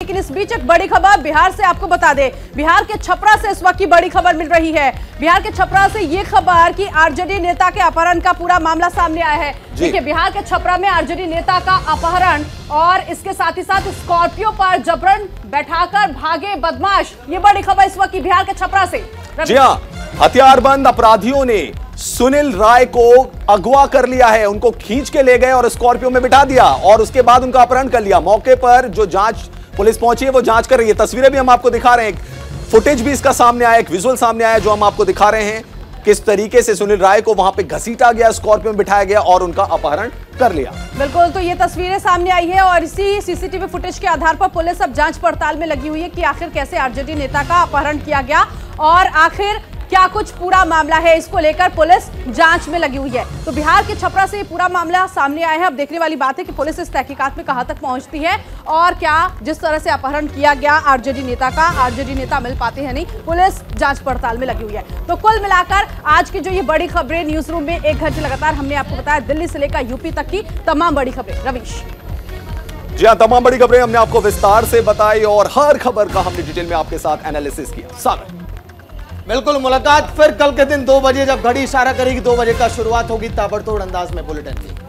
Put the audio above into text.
लेकिन इस बीच एक बड़ी खबर बिहार से आपको बता दें, बिहार के छपरा से इस वक्त की बड़ी खबर मिल रही है। बिहार के छपरा से ये खबर कि आरजेडी नेता के अपहरण का पूरा मामला सामने आया है। देखिए, बिहार के छपरा में आरजेडी नेता का अपहरण और इसके साथ ही साथ स्कॉर्पियो पर जबरन बैठाकर भागे बदमाश, ये बड़ी खबर इस वक्त की बिहार के छपरा से। जी हाँ, हथियारबंद अपराधियों ने सुनील राय को अगवा कर लिया है, उनको खींच के ले गए और स्कॉर्पियो में बिठा दिया और उसके बाद उनका अपहरण कर लिया। मौके पर जो जांच पुलिस पहुंची है वो जांच कर रही है। तस्वीरें भी हम आपको दिखा रहे हैं, फुटेज भी इसका सामने आया, एक विजुअल सामने आया जो हम आपको दिखा रहे हैं किस तरीके से सुनील राय को वहां पे घसीटा गया, स्कॉर्पियो में बिठाया गया और उनका अपहरण कर लिया। बिल्कुल, तो ये तस्वीरें सामने आई है और इसी सीसीटीवी फुटेज के आधार पर पुलिस अब जांच पड़ताल में लगी हुई है कि आखिर कैसे आरजेडी नेता का अपहरण किया गया और आखिर क्या कुछ पूरा मामला है, इसको लेकर पुलिस जांच में लगी हुई है। तो बिहार के छपरा से पूरा मामला सामने आया है। अब देखने वाली बात है कि पुलिस इस तहकीकात में कहां तक पहुंचती है और क्या जिस तरह से अपहरण किया गया आरजेडी नेता का, आरजेडी नेता मिल पाते हैं नहीं, पुलिस जांच पड़ताल में लगी हुई है। तो कुल मिलाकर आज की जो ये बड़ी खबरें न्यूज रूम में एक घंटे लगातार हमने आपको बताया, दिल्ली से लेकर यूपी तक की तमाम बड़ी खबरें। रवीश जी हाँ, तमाम बड़ी खबरें हमने आपको विस्तार से बताई और हर खबर का हमने डिटेल में आपके साथ एनालिसिस किया। सागर बिल्कुल, मुलाकात फिर कल के दिन 2 बजे, जब घड़ी इशारा करेगी 2 बजे का शुरुआत होगी ताबड़तोड़ अंदाज में बुलेटिन की।